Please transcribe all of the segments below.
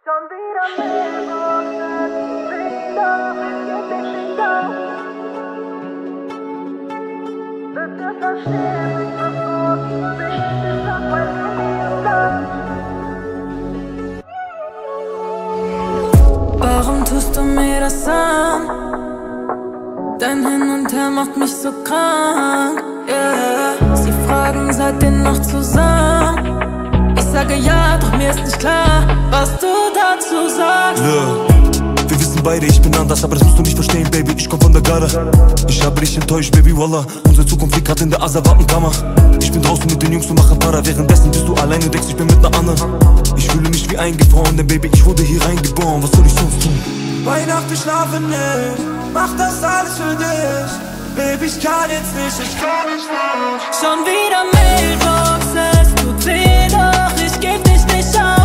Schon wieder Mailbox, bitte versteh mich, bevor wichtig ist, dass mein Handy ist. Warum tust du mir das an? Dein Hin und Her macht mich so krank, yeah. Sie fragen, seid ihr noch zusammen? Ich sage ja, doch mir ist nicht klar, was du dazu sagst. Wir wissen beide, ich bin anders, aber das musst du nicht verstehen, Baby, ich komm von der Garde. Ich habe dich enttäuscht, Baby, wallah. Unsere Zukunft liegt grad in der Asservatenkammer. Ich bin draußen mit den Jungs und mache Para. Währenddessen bist du alleine, denkst, ich bin mit ner anderen. Ich fühle mich wie eingefroren, denn Baby, ich wurde hier reingeboren. Was soll ich sonst tun? Weihnacht, wir schlafen nicht, mach das alles für dich. Baby, ich kann jetzt nicht, ich kann nicht mehr. Schon wieder Mailbox, es tut weh, doch ich geb dich nicht auf.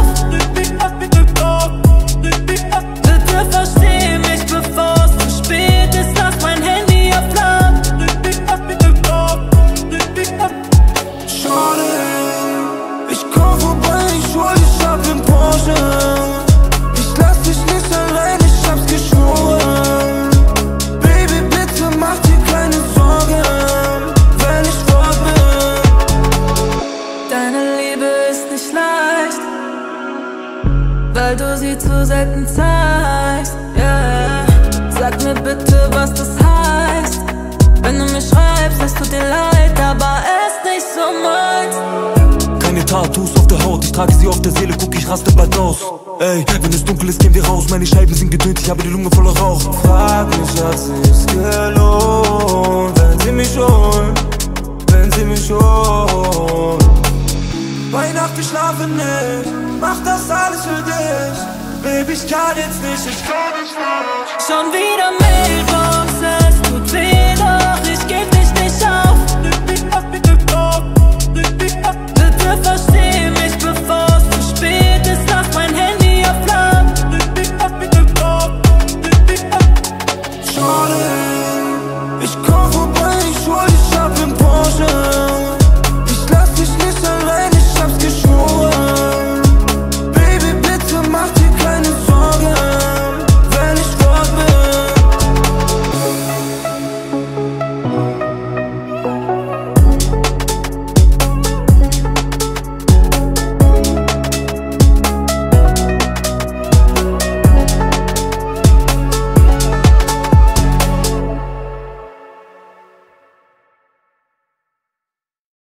Bitte versteh mich, bevor es zu spät ist, lass mein Handy auf laut. Schade, ich komm vorbei, ich hol dich ab im Porsche. Ich lass dich nicht allein, ich hab's geschworen. Baby, bitte mach dir keine Sorgen, wenn ich fort bin. Deine Liebe ist nicht leicht, weil du sie zu selten zeigst, yeah. Sag mir bitte, was das heißt. Wenn du mir schreibst, es tut dir leid, aber es nicht so meins. Keine Tattoos auf der Haut, ich trage sie auf der Seele, guck, ich raste bald aus. Ey, wenn es dunkel ist, gehen wir raus, meine Scheiben sind gedönt, ich habe die Lunge voller Rauch. Frag mich, hat sich's gelohnt, wenn sie mich holen, wenn sie mich holen. Weihnacht, wir schlafen nicht, mach das alles für dich. Baby, ich kann jetzt nicht, ich kann nicht mehr. Schon wieder Mailbox.